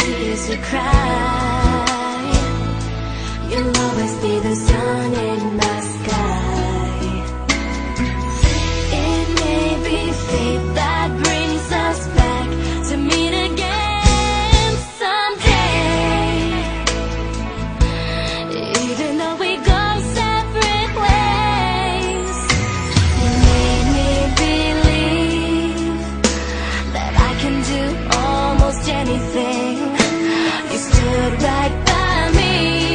tears to cry. You'll always be the sun in my sky. It may be fate that brings us back to meet again someday. Even though we go separate ways, you made me believe that I can do almost anything. You stood right by me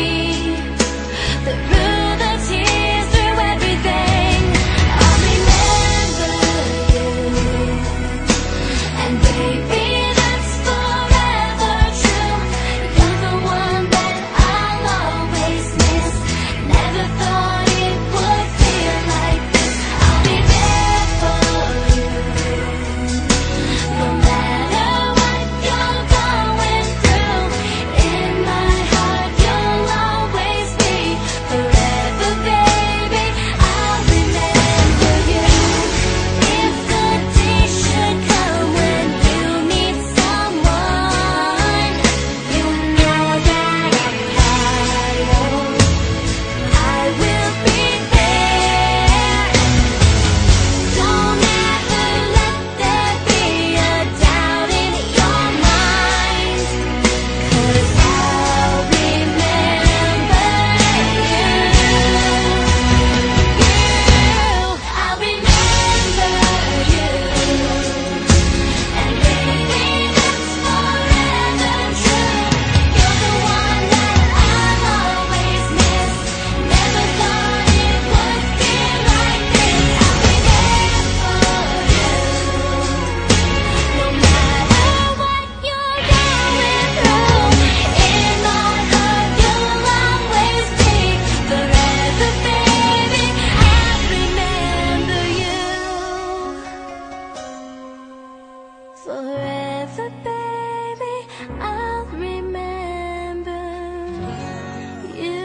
through the tears, through everything. I'll remember you, and baby, that's forever true. You're the one that I'll always miss. Never thought it would feel like this. I'll be there for you, no matter what you're going through. In my heart, you'll always be forever, baby. I'll remember you. If the day should come when you need someone, you know that I will be there. Don't ever let there be a doubt in your mind, 'cause I'll remember you. I'll remember you, and baby, that's forever true. You're the one that I'll always miss. Never thought it would feel like this. I'll be there for you, no matter what you're going through. In my heart, you'll always be forever, baby. I'll remember you. Forever, baby, I'll remember you.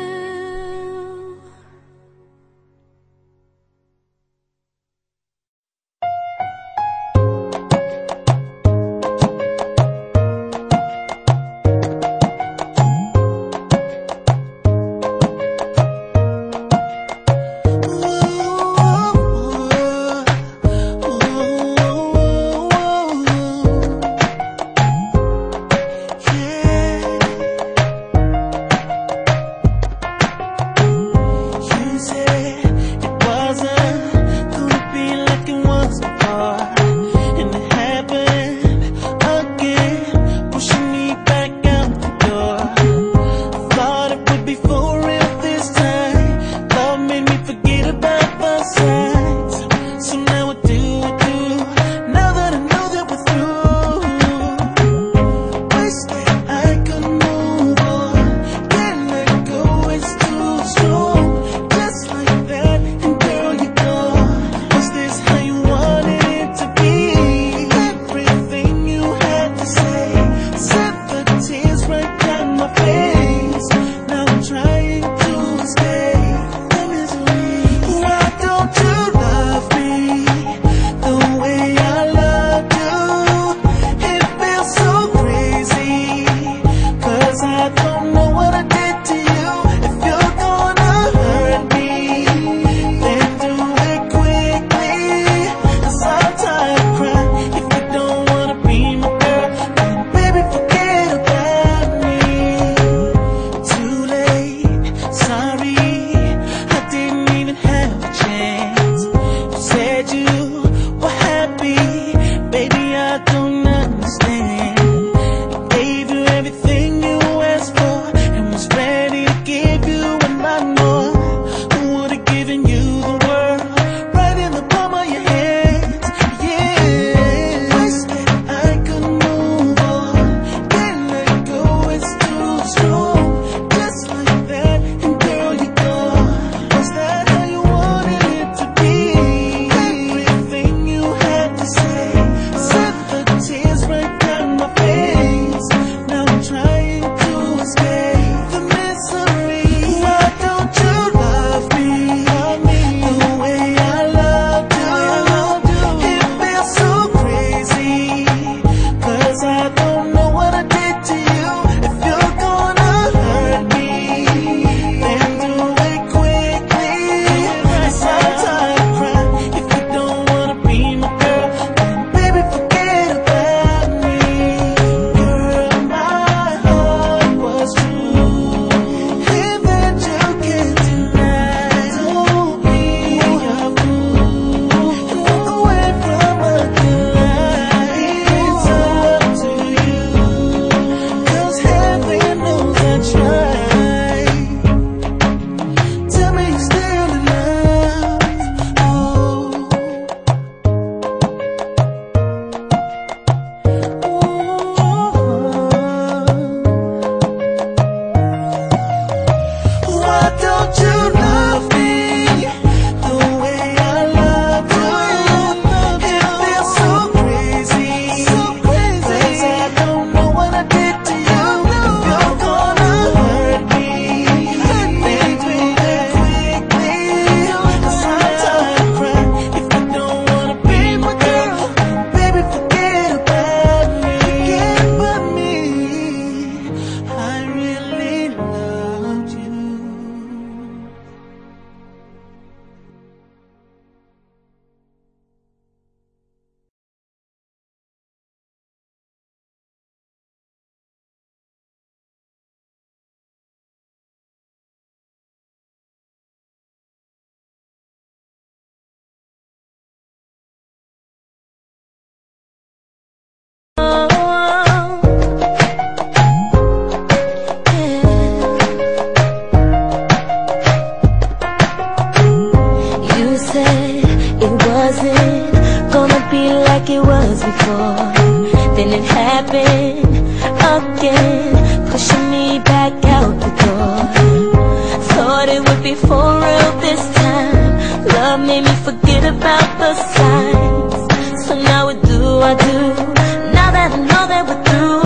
before. Then it happened again, pushing me back out the door. Thought it would be for real this time. Love made me forget about the signs. So now what do I do? Now that I know that we're through,